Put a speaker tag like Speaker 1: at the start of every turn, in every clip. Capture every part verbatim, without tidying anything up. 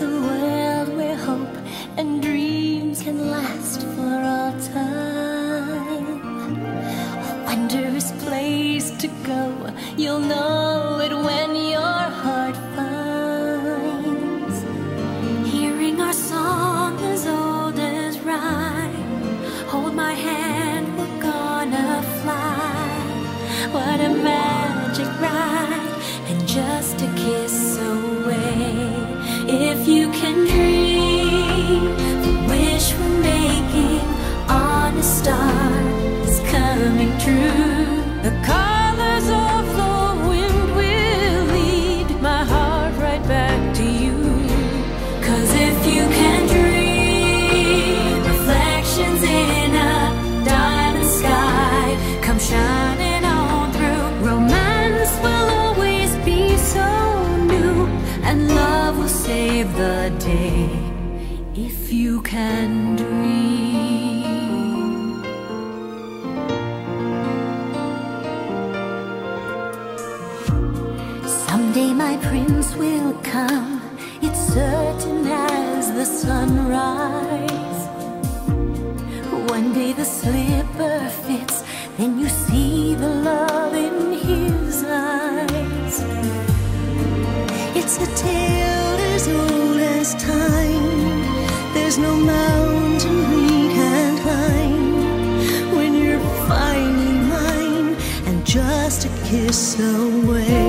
Speaker 1: a world where hope and dreams can last for all time. A wondrous place to go, you'll know it when your heart finds. Hearing our song as old as rhyme, hold my hand, we're gonna fly. What a magic ride, and just a kiss away. If you can dream, the wish we're making on a star is coming true. The colors of the wind will lead my heart right back to you. 'Cause if you can dream, reflections in a diamond sky come shining on through. Romance will always be so new, and love will save the day if you can dream. Someday my prince will come, it's certain as the sunrise. One day the slipper fits, then you see the love in his eyes. It's a tale as old as time. There's no mountain we can't climb when you're finally mine and just a kiss away.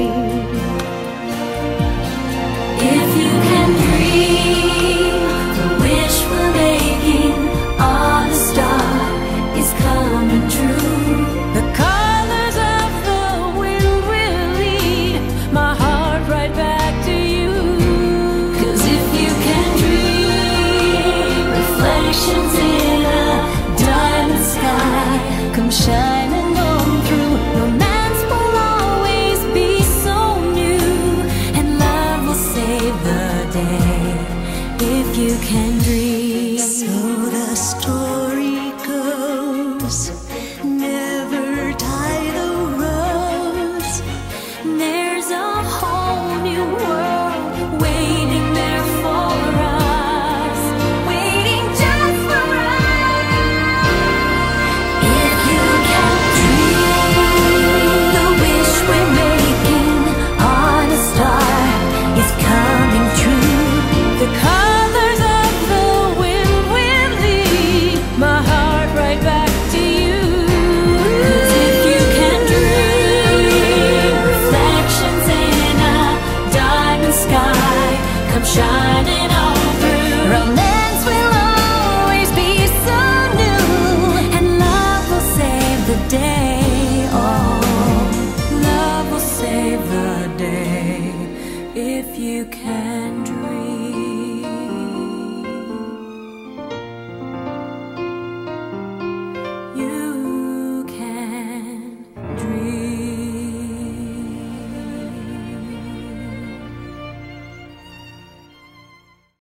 Speaker 1: If you can dream, the wish we're making on a star is coming true. The colors of the wind will lead my heart right back to you. 'Cause if you can dream, reflections in a diamond sky come shining on through. Romance will always be so new, and love will save the day if you can dream. So the story goes, never tie the rose. There's a whole new world waiting there for us, waiting just for us. If you can dream, the wish we're making on a star is coming true. The colors of the wind will lead my heart right back to you. 'Cause if you can dream, reflections in a diamond sky come shining on through. Romance will always be so new, and love will save the day. Oh, love will save the day if you can.